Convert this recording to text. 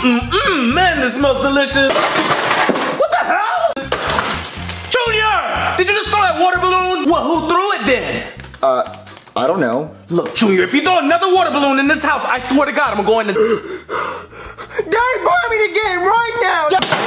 Man, this smells delicious. What the hell? Junior, did you just throw that water balloon? Well, who threw it then? I don't know. Look, Junior, if you throw another water balloon in this house, I swear to God, I'm going to... Daddy, buy me the game right now!